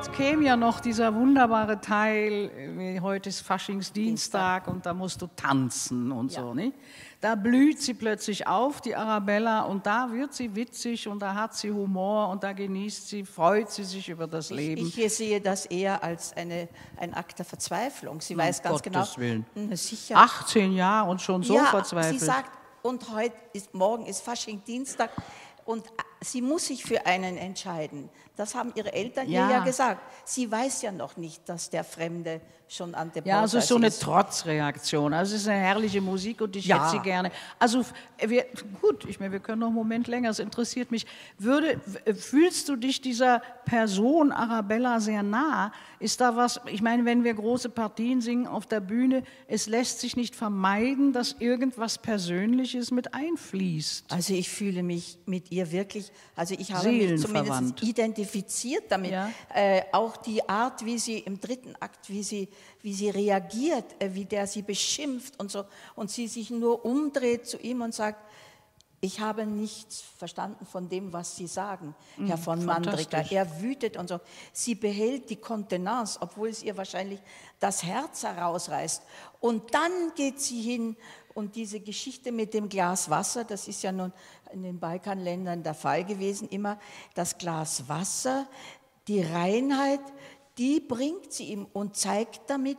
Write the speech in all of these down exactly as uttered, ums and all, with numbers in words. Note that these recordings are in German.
es käme ja noch dieser wunderbare Teil, wie heute ist Faschingsdienstag und da musst du tanzen und ja. so, nicht? Da blüht sie plötzlich auf, die Arabella, und da wird sie witzig und da hat sie Humor und da genießt sie, freut sie sich über das Leben. Ich, ich sehe das eher als eine, ein Akt der Verzweiflung. Sie weiß um ganz Gottes genau, Willen. sicher. achtzehn Jahre und schon so ja, verzweifelt. Sie sagt, und heute ist, morgen ist Faschingdienstag und sie muss sich für einen entscheiden. Das haben ihre Eltern ja. ihr ja gesagt. Sie weiß ja noch nicht, dass der Fremde schon an der Ja, es ist so eine ist. Trotzreaktion. Also es ist eine herrliche Musik und ich ja. hätte sie gerne. Also wir, gut, ich meine, wir können noch einen Moment länger, es interessiert mich. Würde, fühlst du dich dieser Person Arabella sehr nah? Ist da was, ich meine, wenn wir große Partien singen auf der Bühne, es lässt sich nicht vermeiden, dass irgendwas Persönliches mit einfließt. Also ich fühle mich mit ihr wirklich, also ich habe mich zumindest identifiziert damit. Ja. Äh, auch die Art, wie sie im dritten Akt, wie sie, wie sie reagiert, äh, wie der sie beschimpft und so, und sie sich nur umdreht zu ihm und sagt, ich habe nichts verstanden von dem, was Sie sagen, mm, Herr von Mandricker. Er wütet und so. Sie behält die Kontenance, obwohl es ihr wahrscheinlich das Herz herausreißt. Und dann geht sie hin und diese Geschichte mit dem Glas Wasser, das ist ja nun in den Balkanländern der Fall gewesen, immer das Glas Wasser, die Reinheit, die bringt sie ihm und zeigt damit,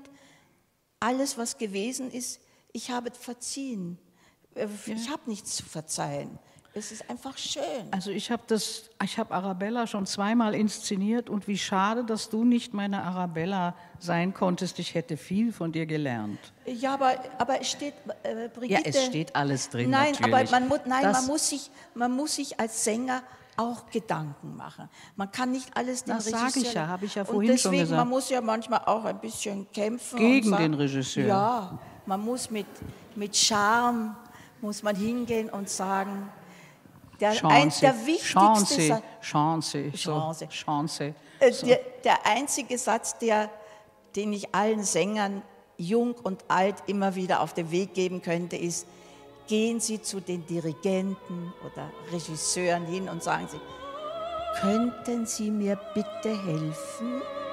alles, was gewesen ist, ich habe verziehen. Ich habe nichts zu verzeihen. Es ist einfach schön. Also ich habe das, ich habe Arabella schon zweimal inszeniert und wie schade, dass du nicht meine Arabella sein konntest. Ich hätte viel von dir gelernt. Ja, aber, aber es steht, äh, Brigitte... Ja, es steht alles drin, Nein, natürlich. aber man, mu nein das, man, muss sich, man muss sich als Sänger auch Gedanken machen. Man kann nicht alles dem das Regisseur... Das sage ich ja, habe ich ja vorhin und deswegen, schon gesagt. Man muss ja manchmal auch ein bisschen kämpfen. Gegen und sagen, den Regisseur. Ja, man muss mit, mit Charme, muss man hingehen und sagen... Der, ein, der wichtigste Chance, Satz, Chance, Chance. So, Chance. Äh, So. Der, der einzige Satz, der, den ich allen Sängern, jung und alt, immer wieder auf den Weg geben könnte, ist, gehen Sie zu den Dirigenten oder Regisseuren hin und sagen Sie, könnten Sie mir bitte helfen?